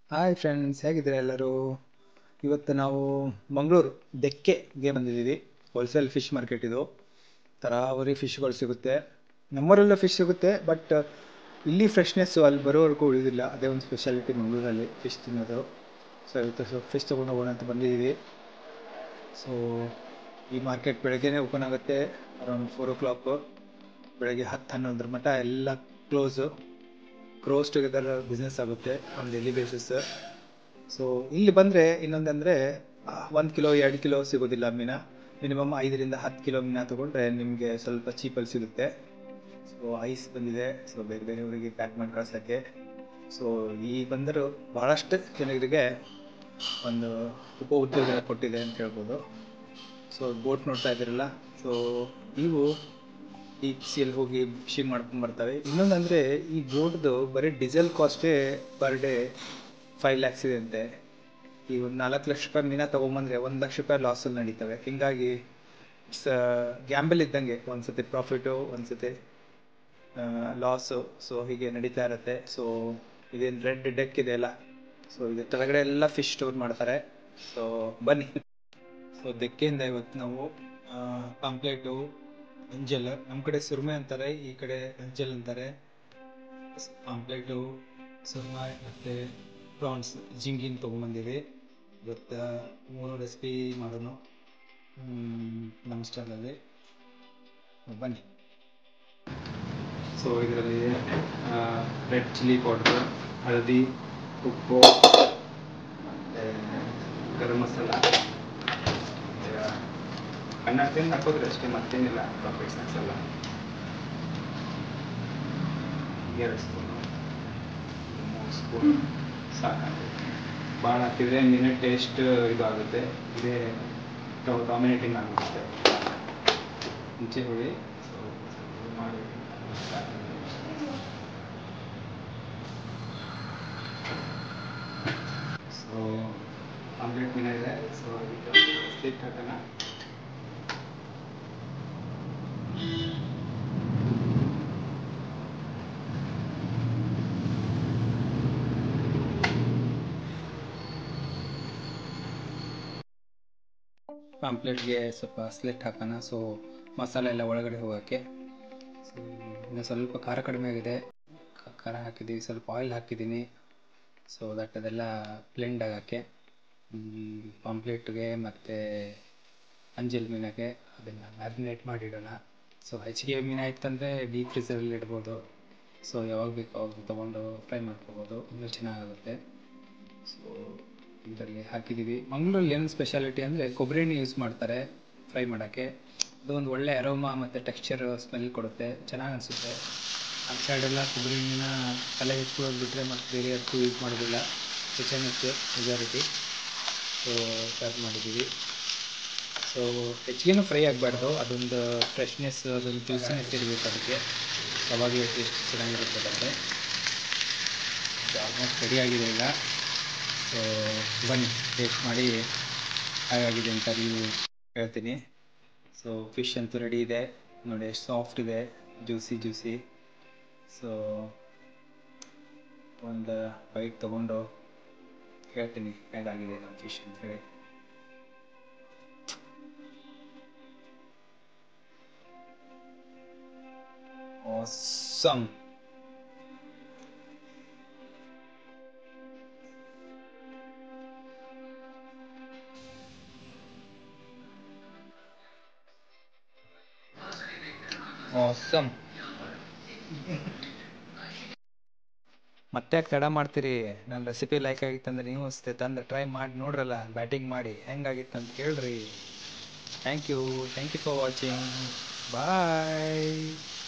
Hi friends, ಹೇಗಿದ್ದೀರಾ ಎಲ್ಲರೂ? ಇವತ್ತು ನಾವು ಮಂಗಳೂರು ದೆಕ್ಕೆಗೆ ಬಂದಿದ್ದೀವಿ. ಹೋಲ್ಸೇಲ್ ಫಿಶ್ ಮಾರ್ಕೆಟ್ ಇದು. ತರಾವರಿ ಫಿಶ್ಗಳು ಸಿಗುತ್ತೆ. ನಮ್ಮೂರಲ್ಲೂ ಫಿಶ್ ಸಿಗುತ್ತೆ, ಬಟ್ ಇಲ್ಲಿ ಫ್ರೆಶ್ನೆಸ್ಸು ಅಲ್ಲಿ ಬರೋವರೆಗೂ ಉಳಿದಿಲ್ಲ. ಅದೇ ಒಂದು ಸ್ಪೆಷಾಲಿಟಿ ಮಂಗಳೂರಲ್ಲಿ ಫಿಶ್ ತಿನ್ನೋದು. ಸೊ ಇವತ್ತು ಫಿಶ್ ತೊಗೊಂಡು ಹೋಗೋಣ ಅಂತ ಬಂದಿದ್ದೀವಿ. ಸೊ ಈ ಮಾರ್ಕೆಟ್ ಬೆಳಗ್ಗೆನೇ ಓಪನ್ ಆಗುತ್ತೆ, ಅರೌಂಡ್ 4 o'clock. ಬೆಳಗ್ಗೆ 10-11 ಮಟ್ಟ ಎಲ್ಲ ಕ್ಲೋಸು. ಕ್ರೋಸ್ ಟುಗೆದರ್ ಬಿಸ್ನೆಸ್ ಆಗುತ್ತೆ ಆನ್ ಡೈಲಿ ಬೇಸಿಸ್. ಸೊ ಇಲ್ಲಿ ಬಂದರೆ ಇನ್ನೊಂದಂದರೆ 1 ಕಿಲೋ 2 ಕಿಲೋ ಸಿಗೋದಿಲ್ಲ ಮೀನ. ಮಿನಿಮಮ್ 5-10 ಕಿಲೋ ಮೀನ ತೊಗೊಂಡ್ರೆ ನಿಮಗೆ ಸ್ವಲ್ಪ ಚೀಪಲ್ಲಿ ಸಿಗುತ್ತೆ. ಸೊ ಐಸ್ ಬಂದಿದೆ, ಸೊ ಬೇರೆ ಬೇರೆಯವರಿಗೆ ಪ್ಯಾಕ್ ಮಾಡಿ ಕಳ್ಸೋಕ್ಕೆ. ಸೊ ಈ ಬಂದರು ಭಾಳಷ್ಟು ಜನರಿಗೆ ಒಂದು ಉದ್ಯೋಗ ಕೊಟ್ಟಿದೆ ಅಂತ ಹೇಳ್ಬೋದು. ಸೊ ಬೋಟ್ ನೋಡ್ತಾ ಇದ್ದೀರಲ್ಲ, ಸೊ ಇವು ಈ ಸಿಯಲ್ಲಿ ಹೋಗಿ ಫಿಶಿಂಗ್ ಮಾಡ್ಕೊಂಡು ಬರ್ತವೆ. ಇನ್ನೊಂದಂದರೆ ಈ ಬೋಟ್ದು ಬರೀ ಡೀಸೆಲ್ ಕಾಸ್ಟೇ ಪರ್ ಡೇ 5 lakhs ಇದೆ ಅಂತೆ. ಈ ಒಂದು 4 ಲಕ್ಷ ರೂಪಾಯಿ ಮೀನ ತೊಗೊಂಬಂದರೆ 1 ಲಕ್ಷ ರೂಪಾಯಿ ಲಾಸಲ್ಲಿ ನಡೀತವೆ. ಹೀಗಾಗಿ ಗ್ಯಾಂಬಲ್ ಇದ್ದಂಗೆ, ಒಂದ್ಸತಿ ಪ್ರಾಫಿಟು ಒಂದ್ಸತಿ ಲಾಸು. ಸೊ ಹೀಗೆ ನಡೀತಾ ಇರುತ್ತೆ. ಸೊ ಇದೇನು ರೆಡ್ ಡೆಕ್ ಇದೆ ಅಲ್ಲ, ಸೊ ಇದು ಕೆಳಗಡೆ ಎಲ್ಲ ಫಿಶ್ ಸ್ಟೋರ್ ಮಾಡ್ತಾರೆ. ಸೊ ಬನ್ನಿ. ಸೊ ದೆಕ್ಕೆಯಿಂದ ಇವತ್ತು ನಾವು ಪಾಂಪ್ಲೆಟು, ಅಂಜಲ್, ನಮ್ಮ ಕಡೆ ಸುರ್ಮೆ ಅಂತಾರೆ, ಈ ಕಡೆ ಅಂಜಲ್ ಅಂತಾರೆ. ಪಾಂಪ್ಲೆಟು, ಸುರ್ಮೆ ಮತ್ತು ಪ್ರಾನ್ಸ್, ಜಿಂಗಿನ ತೊಗೊಂಬಂದಿವಿ. ಇವತ್ತು 3 ರೆಸಿಪಿ ಮಾಡೋಣ ನಮ್ಮ ಸ್ಟೈಲಲ್ಲಿ. ಬನ್ನಿ. ಸೊ ಇದರಲ್ಲಿ ರೆಡ್ ಚಿಲ್ಲಿ ಪೌಡ್ರು, ಹಳದಿ, ಉಪ್ಪು, ಮತ್ತು ಗರಂ ಮಸಾಲ, ಕನ್ನಡ ತಿಂದು ಹಾಕೋದ್ರೆ ಅಷ್ಟೇ, ಮತ್ತೇನಿಲ್ಲ. ರಾಕೆಟ್ ಸೈನ್ಸ್ ಎಲ್ಲ 2 ಸ್ಪೂನು, 3 ಸ್ಪೂನ್ ಸಾಕಾಗುತ್ತೆ. ಭಾಳ ಹಾಕಿದರೆ ಮೀನಿನ ಟೇಸ್ಟ್ ಇದು ಆಗುತ್ತೆ, ಇದೇ ಡಾಮಿನೇಟಿಂಗ್ ಆಗುತ್ತೆ. ಮುಂಚೆ ಹುಳಿ ಮಾಡಿ ಸೊ ಆಮ್ಲೆಟ್ ಮೀನ ಇದೆ. ಸೊ ಸ್ಲಿಟ್ ಹಾಕೋಣ. ಪಾಂಪ್ಲೆಟ್ಗೆ ಸ್ವಲ್ಪ ಸ್ಲಿಟ್ ಹಾಕೋಣ, ಸೊ ಮಸಾಲೆ ಎಲ್ಲ ಒಳಗಡೆ ಹೋಗೋಕ್ಕೆ. ಸೊ ಇನ್ನು ಸ್ವಲ್ಪ ಖಾರ ಕಡಿಮೆ ಆಗಿದೆ, ಖಾರ ಹಾಕಿದ್ದೀವಿ. ಸ್ವಲ್ಪ ಆಯಿಲ್ ಹಾಕಿದ್ದೀನಿ, ಸೊ ದಟ್ ಅದೆಲ್ಲ ಬ್ಲೆಂಡ್ ಆಗೋಕ್ಕೆ. ಪಾಂಪ್ಲೆಟ್ಗೆ ಮತ್ತು ಅಂಜಲ್ ಮೀನಿಗೆ ಅದನ್ನು ಮ್ಯಾರಿನೇಟ್ ಮಾಡಿಡೋಣ. ಸೊ ಹೆಚ್ಚಿಗೆ ಮೀನು ಆಯ್ತಂದರೆ ಡೀಪ್ ಫ್ರೀಸರಲ್ಲಿ ಇಡ್ಬೋದು. ಸೊ ಯಾವಾಗ ಬೇಕು ಅವಾಗ ತೊಗೊಂಡು ಫ್ರೈ ಮಾಡ್ಕೋಬೋದು, ಇನ್ನೂ ಚೆನ್ನಾಗಾಗುತ್ತೆ. ಸೊ ಇದರಲ್ಲಿ ಹಾಕಿದ್ದೀವಿ. ಮಂಗಳೂರಲ್ಲಿ ಏನು ಸ್ಪೆಷಾಲಿಟಿ ಅಂದರೆ ಕೊಬ್ಬರಿ ಎಣ್ಣೆ ಯೂಸ್ ಮಾಡ್ತಾರೆ ಫ್ರೈ ಮಾಡೋಕ್ಕೆ. ಅದೊಂದು ಒಳ್ಳೆ ಅರೋಮಾ ಮತ್ತು ಟೆಕ್ಸ್ಚರ್ ಸ್ಮೆಲ್ ಕೊಡುತ್ತೆ, ಚೆನ್ನಾಗಿ ಅನಿಸುತ್ತೆ. ನಮ್ಮ ಸೈಡೆಲ್ಲ ಕೊಬ್ಬರಿ ಎಣ್ಣೆನ ತಲೆ ಹೆಚ್ಚಿಕೊಳ್ಳೋದು ಬಿಟ್ಟರೆ ಮತ್ತು ಬೇರೆ ಅದಕ್ಕೂ ಯೂಸ್ ಮಾಡೋದಿಲ್ಲ. ಕಿಚನ್ನಿತ್ತು ಮೆಜಾರಿಟಿ. ಸೊ ಫ್ರೈ ಮಾಡಿದ್ದೀವಿ. ಸೊ ಹೆಚ್ಚಿಗೆನೂ ಫ್ರೈ ಆಗಬಾರ್ದು, ಅದೊಂದು ಫ್ರೆಶ್ನೆಸ್, ಅದೊಂದು ಜ್ಯೂಸಿನೆಸ್ ಇರಬೇಕು ಅದಕ್ಕೆ, ಅವಾಗಲೇ ಟೇಸ್ಟ್ ಚೆನ್ನಾಗಿರುತ್ತೆ ಅದಕ್ಕೆ. ಆಲ್ಮೋಸ್ಟ್ ರೆಡಿಯಾಗಿದೆ ಈಗ. ಸೊ ಬನ್ನಿ ಟೇಸ್ಟ್ ಮಾಡಿ ಹಾಗಾಗಿದೆ ಅಂತ ರಿವ್ಯೂ ಹೇಳ್ತೀನಿ. ಸೊ ಫಿಶ್ ಅಂತೂ ರೆಡಿ ಇದೆ ನೋಡಿ, ಎಷ್ಟು ಸಾಫ್ಟ್ ಇದೆ, ಜ್ಯೂಸಿ. ಸೊ ಒಂದು ಬೈಟ್ ತೊಗೊಂಡು ಹೇಳ್ತೀನಿ ಹೇಗಾಗಿದೆ ನಮ್ಮ ಫಿಶ್ ಅಂತ ಹೇಳಿ. Awesome. Awesome. ಮತ್ತೆ ಯಾಕೆ ತಡ ಮಾಡ್ತೀರಿ? ನನ್ನ ರೆಸಿಪಿ ಲೈಕ್ ಆಗಿತ್ತಂದ್ರೆ ನೀವು ಅಷ್ಟೇ ತಂದು ಟ್ರೈ ಮಾಡಿ ನೋಡ್ರಲ್ಲ, ಬ್ಯಾಟಿಂಗ್ ಮಾಡಿ ಹೆಂಗಾಗಿತ್ತು ಅಂತ ಕೇಳ್ರಿ. Thank you for watching. Bye.